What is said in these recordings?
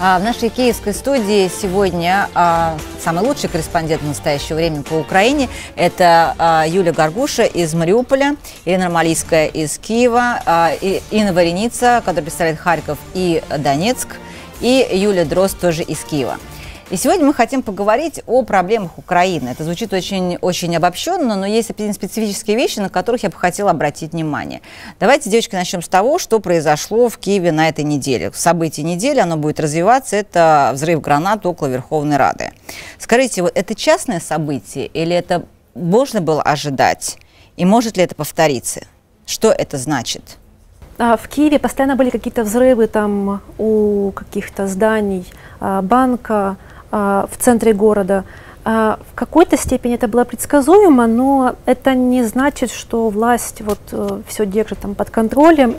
В нашей киевской студии сегодня самый лучший корреспондент в настоящее время по Украине – это Юлия Горгуша из Мариуполя, Ирина Армалийская из Киева, Инна Вареница, которая представляет Харьков и Донецк, и Юлия Дрозд тоже из Киева. И сегодня мы хотим поговорить о проблемах Украины. Это звучит очень обобщенно, но есть специфические вещи, на которых я бы хотела обратить внимание. Давайте, девочки, начнем с того, что произошло в Киеве на этой неделе. Событие недели, оно будет развиваться, это взрыв гранат около Верховной Рады. Скажите, вот это частное событие или это можно было ожидать? И может ли это повториться? Что это значит? В Киеве постоянно были какие-то взрывы там у каких-то зданий, банка в центре города. В какой-то степени это было предсказуемо, но это не значит, что власть все держит там под контролем.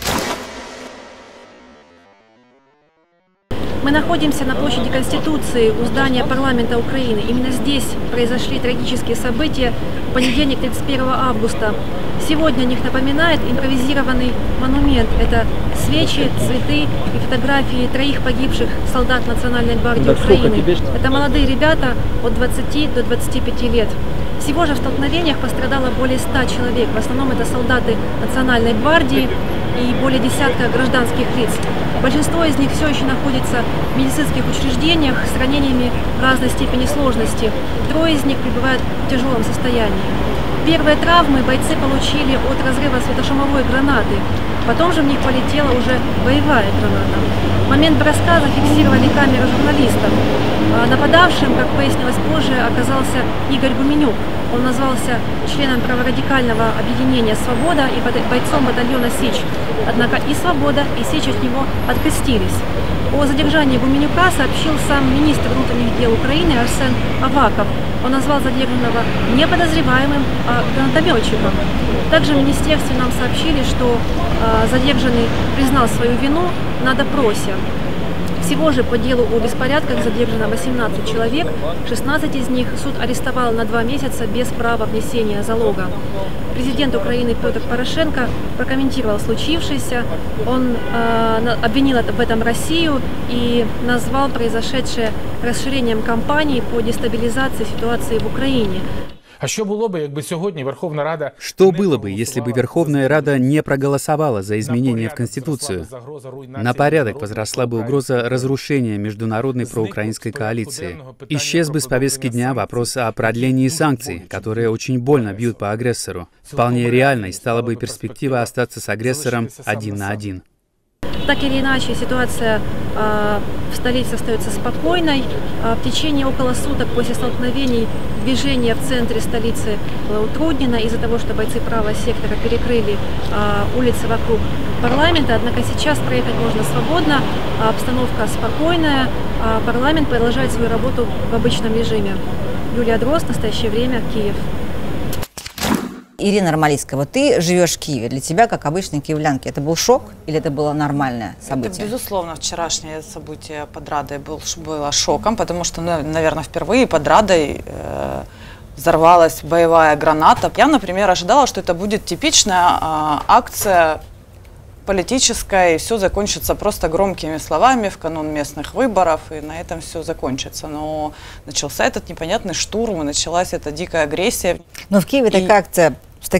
Мы находимся на площади Конституции у здания парламента Украины. Именно здесь произошли трагические события в понедельник, 31 августа. Сегодня о них напоминает импровизированный монумент. Это свечи, цветы и фотографии 3 погибших солдат Национальной гвардии Украины. Это молодые ребята от 20 до 25 лет. Всего же в столкновениях пострадало более 100 человек. В основном это солдаты Национальной гвардии и более десятка гражданских лиц. Большинство из них все еще находится в медицинских учреждениях с ранениями разной степени сложности. 3 из них пребывают в тяжелом состоянии. Первые травмы бойцы получили от разрыва светошумовой гранаты. Потом же в них полетела уже боевая граната. Момент броска зафиксировали камеры журналистов. Нападавшим, как пояснилось позже, оказался Игорь Гуменюк. Он назвался членом праворадикального объединения «Свобода» и бойцом батальона «Сечь». Однако и «Свобода», и «Сечь» от него открестились. О задержании Гуменюка сообщил сам министр внутренних дел Украины Арсен Аваков. Он назвал задержанного не подозреваемым, а гранатометчиком. Также в министерстве нам сообщили, что задержанный признал свою вину на допросе. Всего же по делу о беспорядках задержано 18 человек, 16 из них суд арестовал на 2 месяца без права внесения залога. Президент Украины Петр Порошенко прокомментировал случившееся, он обвинил в этом Россию и назвал произошедшее расширением кампании по дестабилизации ситуации в Украине. Что было бы, если бы Верховная Рада не проголосовала за изменения в Конституцию? На порядок возросла бы угроза разрушения международной проукраинской коалиции. Исчез бы с повестки дня вопрос о продлении санкций, которые очень больно бьют по агрессору. Вполне реальной стала бы перспектива остаться с агрессором 1 на 1. Так или иначе, ситуация в столице остается спокойной. В течение около суток после столкновений движение в центре столицы было утруднено из-за того, что бойцы правого сектора перекрыли улицы вокруг парламента. Однако сейчас проехать можно свободно, обстановка спокойная, парламент продолжает свою работу в обычном режиме. Юлия Дрозд, в настоящее время, Киев. Ирина Армалийская, вот ты живешь в Киеве. Для тебя, как обычной киевлянки, это был шок или это было нормальное событие? Это, безусловно, вчерашнее событие под Радой было шоком, потому что, наверное, впервые под Радой взорвалась боевая граната. Я, например, ожидала, что это будет типичная акция политическая, и все закончится просто громкими словами в канун местных выборов, и на этом все закончится. Но начался этот непонятный штурм, и началась эта дикая агрессия. Но в Киеве такая акция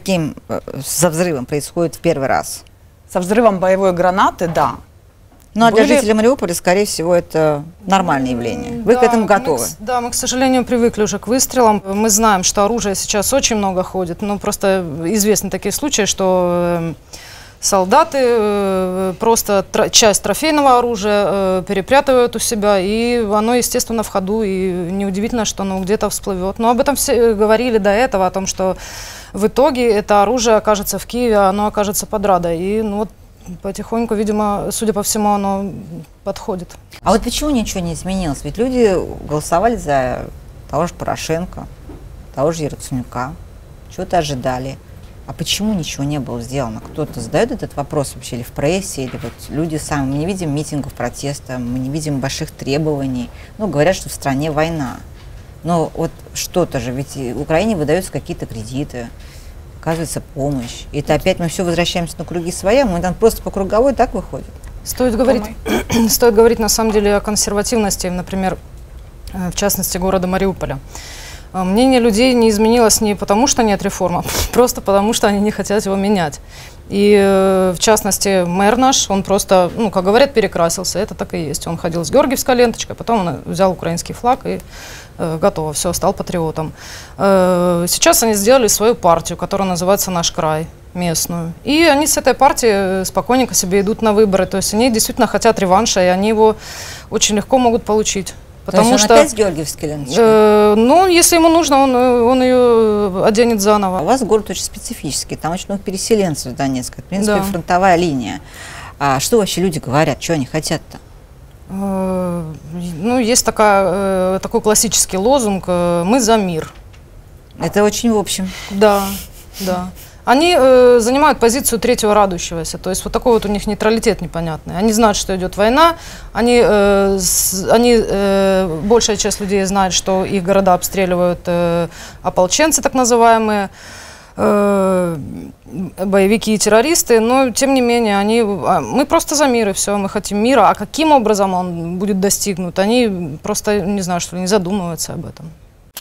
со взрывом происходит в первый раз. Со взрывом боевой гранаты, да. Ну а для жителей Мариуполя, скорее всего, это нормальное явление. Вы к этому готовы? Мы, к сожалению, привыкли уже к выстрелам. Мы знаем, что оружия сейчас очень много ходит. Ну, просто известны такие случаи, что солдаты просто часть трофейного оружия перепрятывают у себя, и оно, естественно, в ходу, и неудивительно, что оно где-то всплывет. Но об этом все говорили до этого, о том, что в итоге это оружие окажется в Киеве, оно окажется под Радой. И потихоньку, видимо, судя по всему, оно подходит. А вот почему ничего не изменилось? Ведь люди голосовали за того же Порошенко, того же Яценюка, чего-то ожидали. А почему ничего не было сделано? Кто-то задает этот вопрос вообще или в прессе, или вот люди сами. Мы не видим митингов протеста, мы не видим больших требований. Говорят, что в стране война. Но вот что-то же, ведь Украине выдаются какие-то кредиты, оказывается помощь. И это опять мы все возвращаемся на круги своя, мы там просто по круговой так выходим. Стоит говорить на самом деле о консервативности, например, в частности города Мариуполя. Мнение людей не изменилось не потому, что нет реформы, просто потому, что они не хотят его менять. И в частности мэр наш, он просто, ну, как говорят, перекрасился, это так и есть. Он ходил с георгиевской ленточкой, потом он взял украинский флаг и готово, все, стал патриотом. Сейчас они сделали свою партию, которая называется «Наш край», местную. И они с этой партией спокойненько себе идут на выборы. То есть они действительно хотят реванша, и они его очень легко могут получить. Потому что опять с георгиевской ленточкой? Ну, если ему нужно, он ее оденет заново. У вас город очень специфический, там очень много переселенцев в Донецке, в принципе, фронтовая линия. А что вообще люди говорят, что они хотят-то? Ну, есть такой классический лозунг «Мы за мир». Это очень в общем. Да, да. Они занимают позицию третьего радующегося, то есть вот такой вот у них нейтралитет непонятный. Они знают, что идет война, большая часть людей знает, что их города обстреливают ополченцы, так называемые, боевики и террористы, но тем не менее мы просто за мир и все, мы хотим мира, а каким образом он будет достигнут, они просто, не знаю, что ли, не задумываются об этом.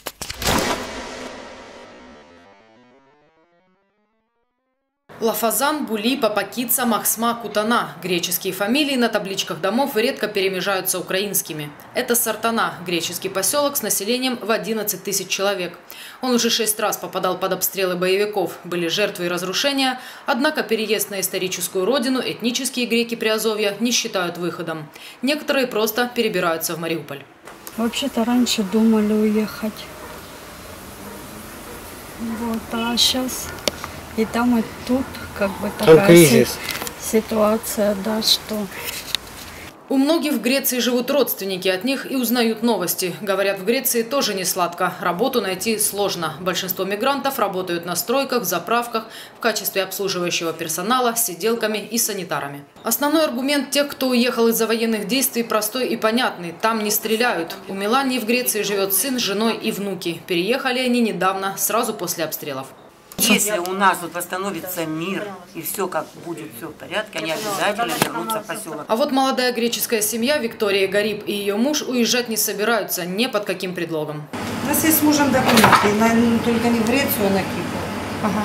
Лафазан, Були, Папакица, Махсма, Кутана. Греческие фамилии на табличках домов редко перемежаются украинскими. Это Сартана, греческий поселок с населением в 11 тысяч человек. Он уже 6 раз попадал под обстрелы боевиков, были жертвы и разрушения, однако переезд на историческую родину этнические греки Приазовья не считают выходом. Некоторые просто перебираются в Мариуполь. Вообще-то раньше думали уехать. Вот, а сейчас... И там, и тут, как бы такая ситуация, да, что... У многих в Греции живут родственники, от них и узнают новости. Говорят, в Греции тоже не сладко. Работу найти сложно. Большинство мигрантов работают на стройках, заправках, в качестве обслуживающего персонала, сиделками и санитарами. Основной аргумент тех, кто уехал из-за военных действий, простой и понятный. Там не стреляют. У Мелании в Греции живет сын с женой и внуки. Переехали они недавно, сразу после обстрелов. Если у нас вот восстановится мир и все как будет, все в порядке, они обязательно вернутся в поселок. А вот молодая греческая семья Виктория Гариб и ее муж уезжать не собираются ни под каким предлогом. У нас есть с мужем документы, только не в Грецию, а на Кипр. Ага.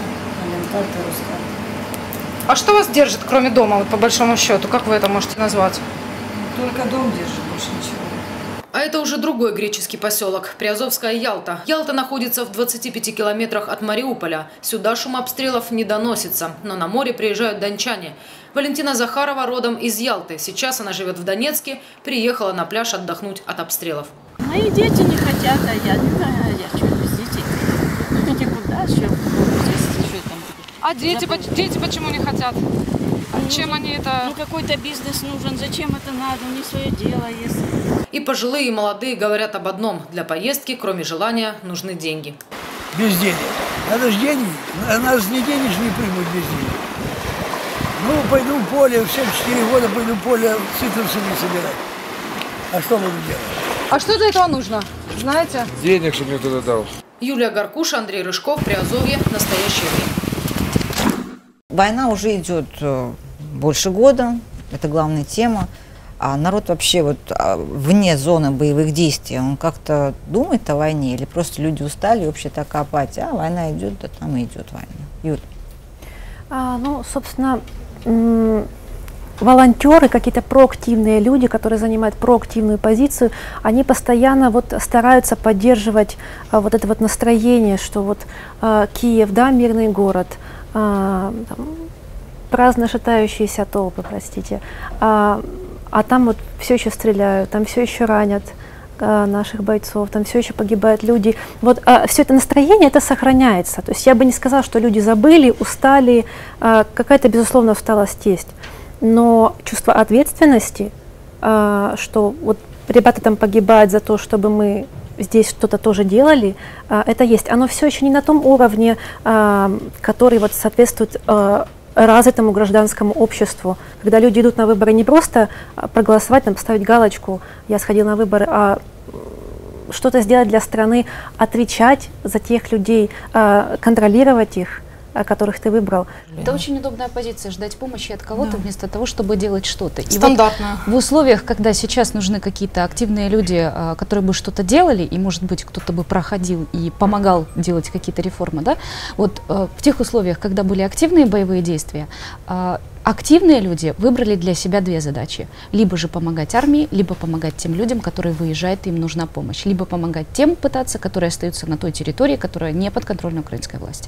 А что вас держит, кроме дома, вот, по большому счету? Как вы это можете назвать? Только дом держит, больше ничего. А это уже другой греческий поселок – Приазовская Ялта. Ялта находится в 25 километрах от Мариуполя. Сюда шум обстрелов не доносится, но на море приезжают дончане. Валентина Захарова родом из Ялты. Сейчас она живет в Донецке, приехала на пляж отдохнуть от обстрелов. Мои дети не хотят, а я не знаю, я что, без детей? Никуда, что там. А дети почему не хотят? Чем они это... Ну, какой-то бизнес нужен, зачем это надо, у них свое дело есть. И пожилые, и молодые говорят об одном. Для поездки, кроме желания, нужны деньги. Без денег. Надо же деньги. Нас не денежные примут без денег. Ну, пойду в поле, в 74 года пойду в поле цитрусовые собирать. А что буду делать? А что для этого нужно? Знаете? Денег, чтобы мне кто-то дал. Юлия Гаркуша, Андрей Рыжков, Приазовье. Настоящее время. Война уже идет больше года. Это главная тема. А народ вообще вот вне зоны боевых действий, он как-то думает о войне или просто люди устали, и вообще такая апатия, а война идет, да там и идет война. Юль. Ну, собственно, волонтеры, какие-то проактивные люди, которые занимают проактивную позицию, они постоянно вот стараются поддерживать вот это вот настроение, что вот Киев, да, мирный город, там, праздно шатающиеся толпы, простите, а там вот все еще стреляют, там все еще ранят наших бойцов, там все еще погибают люди. Вот все это настроение, это сохраняется. То есть я бы не сказала, что люди забыли, устали, какая-то, безусловно, усталость есть. Но чувство ответственности, что вот ребята там погибают за то, чтобы мы здесь что-то тоже делали, это есть. Оно все еще не на том уровне, который вот соответствует развитому гражданскому обществу, когда люди идут на выборы не просто проголосовать, там, поставить галочку, я сходил на выборы, а что-то сделать для страны, отвечать за тех людей, контролировать их, которых ты выбрал. Это очень удобная позиция, ждать помощи от кого-то вместо того, чтобы делать что-то. Стандартно. Вот в условиях, когда сейчас нужны какие-то активные люди, которые бы что-то делали, и, может быть, кто-то бы проходил и помогал делать какие-то реформы, да, вот в тех условиях, когда были активные боевые действия, активные люди выбрали для себя две задачи. Либо же помогать армии, либо помогать тем людям, которые выезжают, и им нужна помощь. Либо помогать тем пытаться, которые остаются на той территории, которая не подконтрольна украинской власти.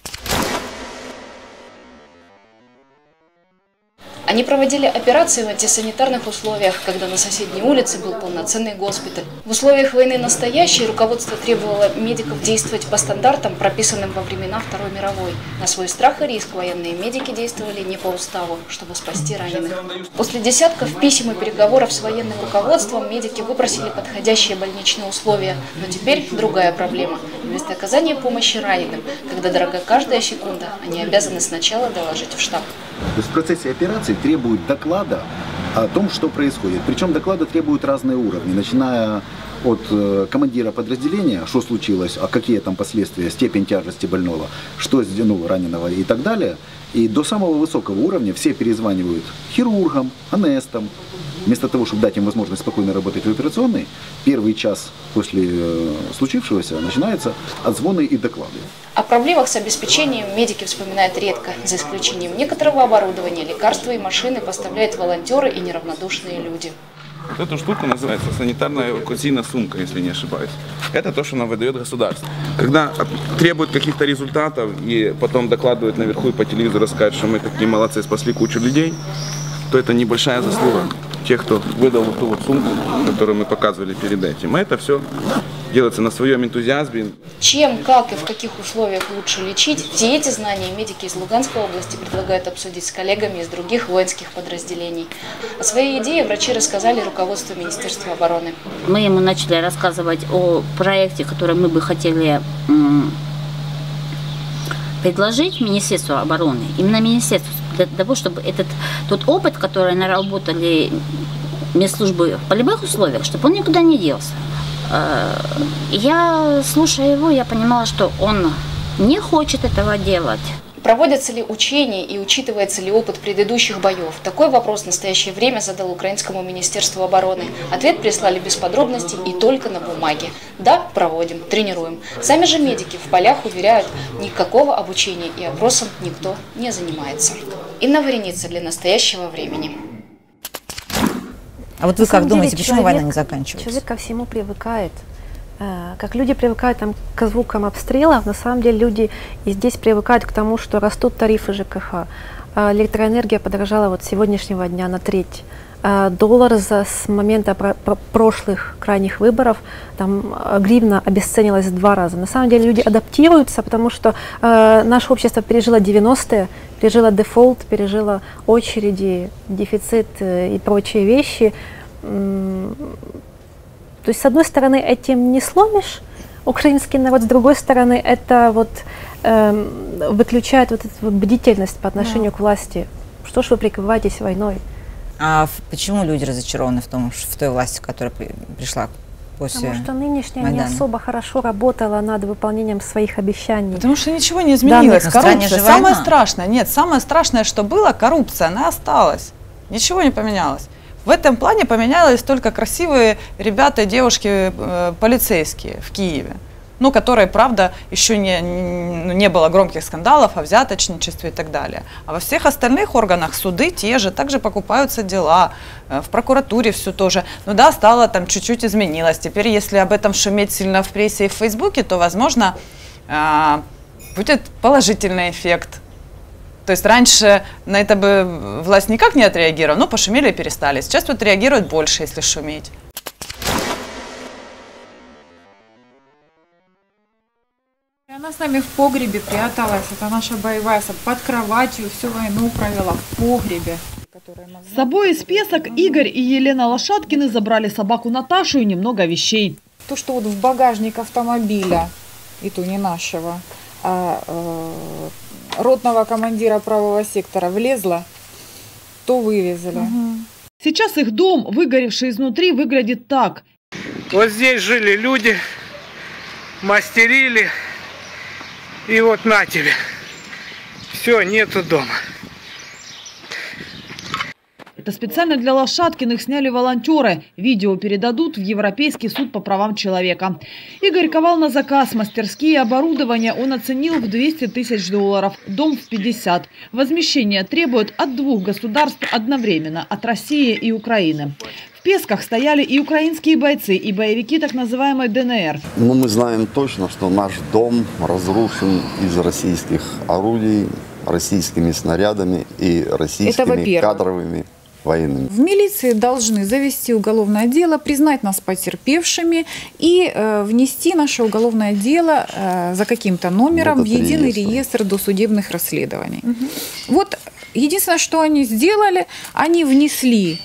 Они проводили операции в антисанитарных условиях, когда на соседней улице был полноценный госпиталь. В условиях войны настоящей руководство требовало медиков действовать по стандартам, прописанным во времена Второй мировой. На свой страх и риск военные медики действовали не по уставу, чтобы спасти раненых. После десятков писем и переговоров с военным руководством медики выпросили подходящие больничные условия. Но теперь другая проблема. Вместо оказания помощи раненым, когда дорога каждая секунда, они обязаны сначала доложить в штаб. То есть в процессе операции требуют доклада о том, что происходит. Причем доклады требуют разные уровни, начиная от командира подразделения, что случилось, а какие там последствия, степень тяжести больного, что раненого и так далее. И до самого высокого уровня все перезванивают хирургам, анестам. Вместо того, чтобы дать им возможность спокойно работать в операционной, первый час после случившегося начинается отзвоны и доклады. О проблемах с обеспечением медики вспоминают редко. За исключением некоторого оборудования, лекарства и машины поставляют волонтеры и неравнодушные люди. Вот эту штуку называется санитарная эвакуационная сумка, если не ошибаюсь. Это то, что нам выдает государство. Когда требуют каких-то результатов и потом докладывают наверху и по телевизору скажут, что мы такие молодцы, спасли кучу людей, то это небольшая заслуга тех, кто выдал вот ту вот сумку, которую мы показывали перед этим. И это все делается на своем энтузиазме. Чем, как и в каких условиях лучше лечить, все эти знания медики из Луганской области предлагают обсудить с коллегами из других воинских подразделений. О своей идее врачи рассказали руководству Министерства обороны. Мы ему начали рассказывать о проекте, который мы бы хотели предложить Министерству обороны, именно Министерству, для того, чтобы тот опыт, который наработали медслужбы в полевых условиях, чтобы он никуда не делся. Я, слушая его, я понимала, что он не хочет этого делать. Проводятся ли учения и учитывается ли опыт предыдущих боев? Такой вопрос в настоящее время задал Украинскому Министерству обороны. Ответ прислали без подробностей и только на бумаге. Да, проводим, тренируем. Сами же медики в полях уверяют, никакого обучения и опросом никто не занимается. Инна Вареница для настоящего времени. А вот вы как думаете, почему война не заканчивается? Человек ко всему привыкает. Как люди привыкают к звукам обстрелов, на самом деле люди и здесь привыкают к тому, что растут тарифы ЖКХ. Электроэнергия подорожала вот с сегодняшнего дня на треть. Доллар с момента прошлых крайних выборов, там гривна обесценилась в 2 раза. На самом деле люди адаптируются, потому что наше общество пережило 90-е, пережило дефолт, пережило очереди, дефицит и прочие вещи. То есть, с одной стороны, этим не сломишь украинский народ, с другой стороны, это вот выключает вот эту бдительность по отношению к власти. Что ж вы прикрываетесь войной? А почему люди разочарованы в той власти, которая пришла после Потому что нынешняя Майдана не особо хорошо работала над выполнением своих обещаний. Потому что ничего не изменилось. Да, коррупция. Самое страшное. Нет, самое страшное, что было, коррупция, она осталась. Ничего не поменялось. В этом плане поменялись только красивые ребята и девушки полицейские в Киеве. Ну, которые, правда, еще не было громких скандалов о взяточничестве и так далее. А во всех остальных органах суды те же, также покупаются дела, в прокуратуре все тоже. Ну да, стало там чуть-чуть изменилось. Теперь, если об этом шуметь сильно в прессе и в Фейсбуке, то, возможно, будет положительный эффект. То есть раньше на это бы власть никак не отреагировала, но пошумели и перестали. Сейчас вот реагируют больше, если шуметь. Она с нами в погребе пряталась, это наша боевая, под кроватью всю войну провела в погребе. С собой из Песок Игорь и Елена Лошадкины забрали собаку Наташу и немного вещей. То, что вот в багажник автомобиля, и то не нашего, а ротного командира правого сектора влезла, то вывезли. Сейчас их дом, выгоревший изнутри, выглядит так. Вот здесь жили люди, мастерили, и вот на тебе. Все, нету дома. Это специально для Лошадкиных сняли волонтеры. Видео передадут в Европейский суд по правам человека. Игорь ковал на заказ. Мастерские и оборудование он оценил в $200 тысяч. Дом в 50. Возмещение требуют от 2 государств одновременно. От России и Украины. В Песках стояли и украинские бойцы, и боевики так называемой ДНР. Но мы знаем точно, что наш дом разрушен из российских орудий, российскими снарядами и российскими кадровыми военными. В милиции должны завести уголовное дело, признать нас потерпевшими и внести наше уголовное дело за каким-то номером в единый реестр досудебных расследований. Вот единственное, что они сделали, они внесли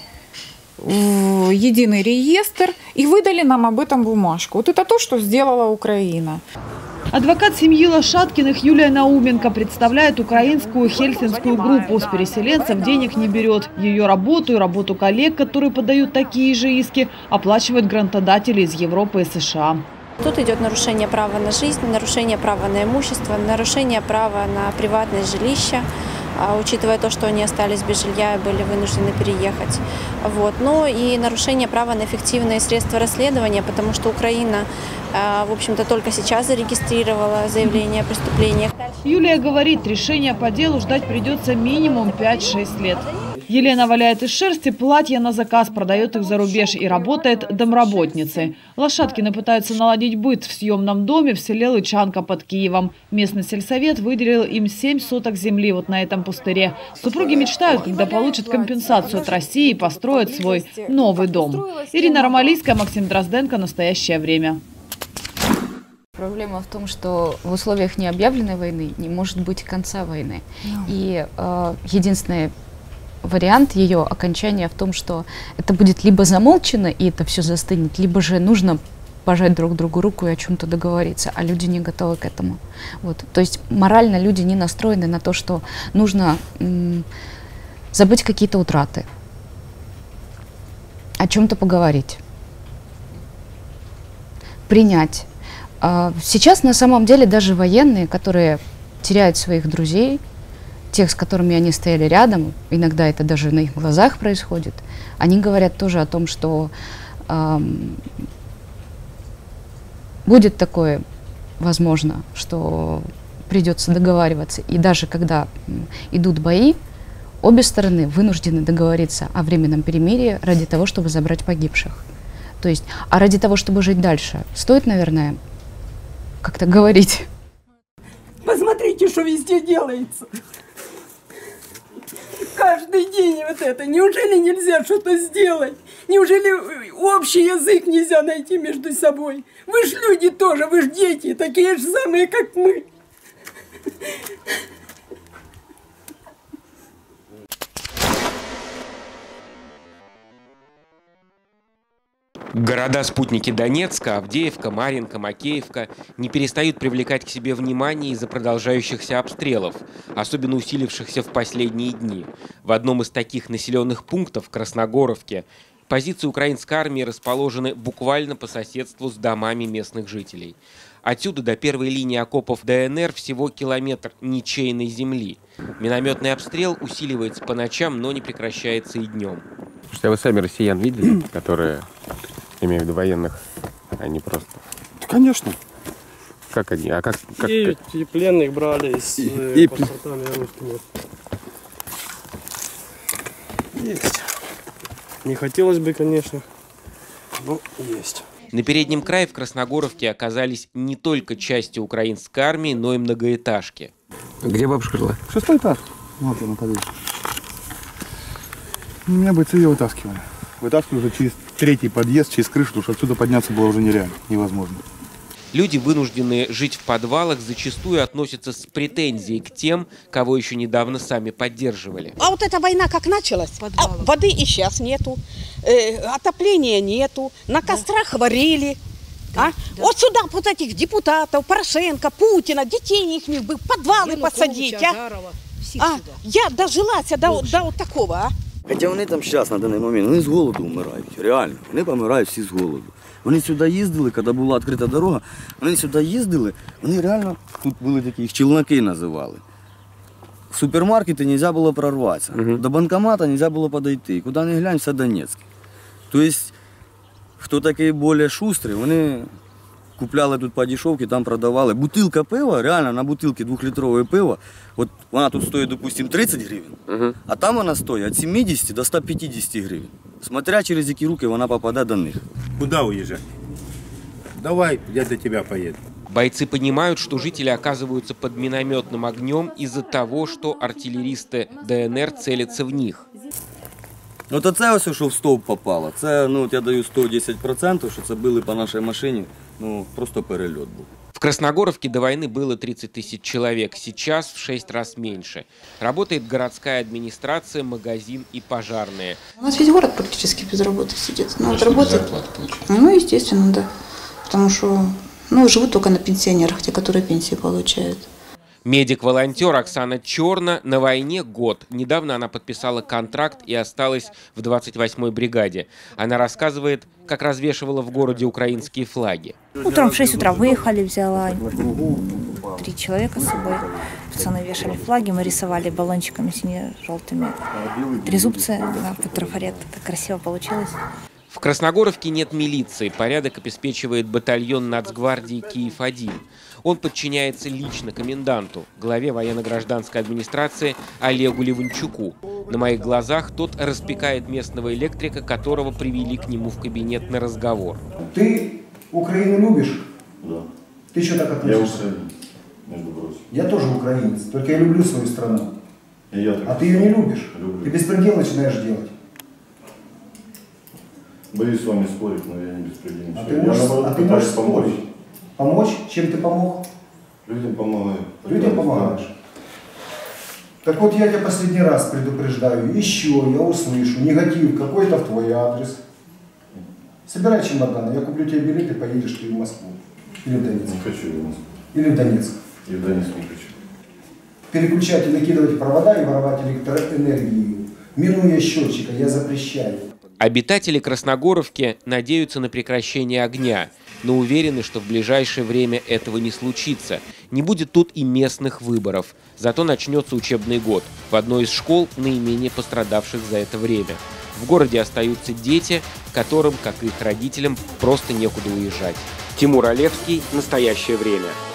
в единый реестр и выдали нам об этом бумажку. Вот это то, что сделала Украина. Адвокат семьи Лошадкиных Юлия Науменко представляет украинскую хельсинскую группу. С переселенцев денег не берет. Ее работу и работу коллег, которые подают такие же иски, оплачивают грантодатели из Европы и США. Тут идет нарушение права на жизнь, нарушение права на имущество, нарушение права на приватное жилище, учитывая то, что они остались без жилья и были вынуждены переехать. Вот. Ну и нарушение права на эффективные средства расследования, потому что Украина, в общем-то, только сейчас зарегистрировала заявление о преступлениях. Юлия говорит, решения по делу ждать придется минимум 5-6 лет. Елена валяет из шерсти платья на заказ, продает их за рубеж и работает домработницей. Лошадкины пытаются наладить быт в съемном доме в селе Лычанка под Киевом. Местный сельсовет выделил им 7 соток земли вот на этом пустыре. Супруги мечтают, когда получат компенсацию от России и построят свой новый дом. Ирина Ромалийская, Максим Дрозденко. Настоящее время. Проблема в том, что в условиях необъявленной войны не может быть конца войны. И единственное вариант ее окончания в том, что это будет либо замолчено и это все застынет, либо же нужно пожать друг другу руку и о чем-то договориться, а люди не готовы к этому. Вот. То есть морально люди не настроены на то, что нужно забыть какие-то утраты, о чем-то поговорить, принять. Сейчас на самом деле даже военные, которые теряют своих друзей, тех, с которыми они стояли рядом, иногда это даже на их глазах происходит, они говорят тоже о том, что будет такое, возможно, что придется договариваться. И даже когда идут бои, обе стороны вынуждены договориться о временном перемирии ради того, чтобы забрать погибших. То есть, а ради того, чтобы жить дальше, стоит, наверное, как-то говорить. Посмотрите, что везде делается. Каждый день вот это. Неужели нельзя что-то сделать? Неужели общий язык нельзя найти между собой? Вы ж люди тоже, вы ж дети, такие же самые, как мы. Города-спутники Донецка, Авдеевка, Марьинка, Макеевка не перестают привлекать к себе внимание из-за продолжающихся обстрелов, особенно усилившихся в последние дни. В одном из таких населенных пунктов, Красногоровке, позиции украинской армии расположены буквально по соседству с домами местных жителей. Отсюда до первой линии окопов ДНР всего километр ничейной земли. Минометный обстрел усиливается по ночам, но не прекращается и днем. Слушайте, а вы сами россиян видели, которые, имею в виду военных, они просто... Конечно. Как они? А как и пленных брали с паспортами русскими. Есть. Не хотелось бы, конечно, но есть. На переднем крае в Красногоровке оказались не только части украинской армии, но и многоэтажки. Где бабушка жила? 6-й этаж. Вот она подъезд. Меня бойцы ее вытаскивали. Вытаскивали уже через 3-й подъезд, через крышу, потому что отсюда подняться было уже нереально, невозможно. Люди, вынужденные жить в подвалах, зачастую относятся с претензией к тем, кого еще недавно сами поддерживали. А вот эта война как началась, воды и сейчас нету, отопления нету, на кострах варили. Да. Вот сюда вот этих депутатов, Порошенко, Путина, детей их бы в подвалы посадить. Я дожилась до вот такого. Хоча вони там зараз, на даний момент, вони з голоду вмирають, реально. Вони помирають всі з голоду. Вони сюди їздили, коли була відкрита дорога, вони сюди їздили, вони реально, тут були такі, їх челноки називали. В супермаркеты нельзя было прорваться, до банкомата нельзя было подойти. Куда ни глянь, все Донецьке. То есть, хто такий більш шустрий, вони купляли тут по дешевке, там продавали. Бутилка пива, реально на бутилці 2-літрове пиво, от вона тут стоїть, допустим, 30 гривень, а там вона стоїть від 70 до 150 гривень. Смотря через які руки вона попаде до них. Куди уїжджати? Давай, я до тебя поеду. Бойцы понимают, что жители оказываются под минометным огнем из-за того, что артиллеристы ДНР целятся в них. Ну то це ось, що в стовп попало. Це, ну, от я даю 110%, що це били по нашій машині, ну, просто перельот був. В Красногоровке до войны было 30 тысяч человек, сейчас в 6 раз меньше. Работает городская администрация, магазин и пожарные. У нас весь город практически без работы сидит. Ну, вот работает. Ну, естественно, да. Потому что живут только на пенсионерах, те, которые пенсии получают. Медик-волонтер Оксана Черна на войне год. Недавно она подписала контракт и осталась в 28-й бригаде. Она рассказывает, как развешивала в городе украинские флаги. Утром в 6 утра выехали, взяла 3 человека с собой. Пацаны вешали флаги, мы рисовали баллончиками сине-желтыми. Трезубцы, да, под трафарет. Так красиво получилось. В Красногоровке нет милиции. Порядок обеспечивает батальон Нацгвардии «Киев-1». Он подчиняется лично коменданту, главе военно-гражданской администрации Олегу Ливанчуку. На моих глазах тот распекает местного электрика, которого привели к нему в кабинет на разговор. Ты Украину любишь? Да. Ты что так относишься? Я украинец, между прочим. Я тоже украинец, только я люблю свою страну. А ты ее не любишь? Люблю. Ты беспредел начинаешь делать. Боюсь с вами спорить, но я не беспредельный. Ты можешь спорить. Помочь? Чем ты помог? Людям помогаю. Людям помогаешь. Так вот я тебя последний раз предупреждаю, еще я услышу негатив какой-то в твой адрес. Собирай чемоданы, я куплю тебе билет и поедешь ты в Москву. Или в Донецк. Не хочу в Москву. Или в Донецк. И в Донецк не хочу. Переключать и накидывать провода и воровать электроэнергию, минуя счетчика, я запрещаю. Обитатели Красногоровки надеются на прекращение огня, но уверены, что в ближайшее время этого не случится. Не будет тут и местных выборов. Зато начнется учебный год в одной из школ, наименее пострадавших за это время. В городе остаются дети, которым, как и их родителям, просто некуда уезжать. Тимур Олевский. Настоящее время.